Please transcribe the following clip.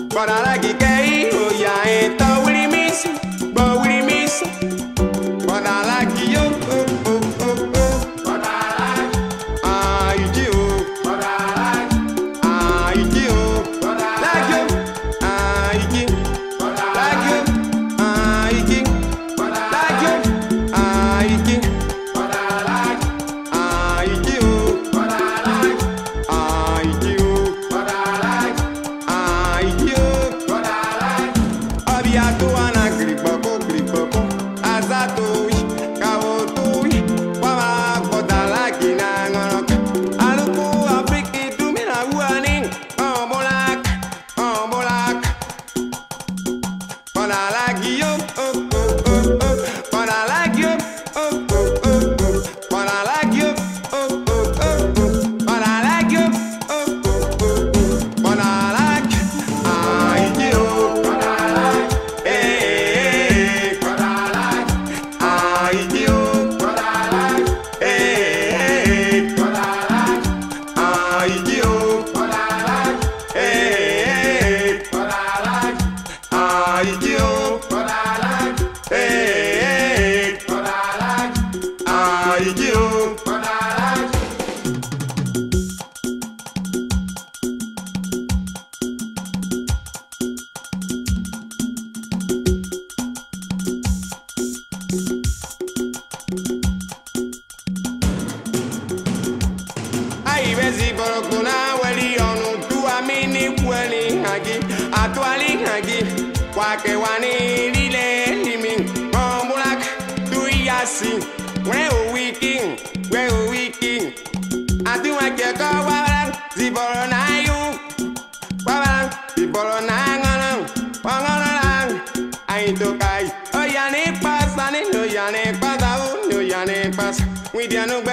Bodaladji kei, oh ya ento wili miss, bo wili miss. Bodaladji yo, oh oh oh oh. Bodaladji, ah iji oh. Bodaladji, ah iji oh. Bodaladji yo, ah iji. Bodaladji yo, ah iji. Bodaladji yo, ah iji. Bodaladji, ah iji oh. Bodaladji, ah iji oh. Bodaladji, ah iji oh. Bodaladji, obiato ana gripoko gripoko. Azatoi, kawotoi, wama Bodaladji na ngorok. Aluku Afriki tumina uaning, ombolak, ombolak. Bodaladji yo, oh oh oh oh. Bodaladji yo, oh oh oh oh. Bodaladji yo, oh oh oh oh. Bodaladji yo, oh oh oh oh. Bodaladji, ah iji oh. Bodaladji, eh. Bodaladji, ah iji oh. Bodaladji, eh. Bodaladji, ah iji oh. Bodaladji, eh. Bodaladji, ah iji oh. Bodaladji, eh. Bodaladji, ah iji oh. Bodaladji. Ai bezi borokuna weli onu tu amini kweli hagi atwali hagi kwake wani lile limi bombulak tu yasi we o wiki ati wa ke ko wa ziboro na yu wa ziboro na ngana wa ngana ai to kai o ya ni pasa ni no ya ni pasa o no ya ni pasa we dia no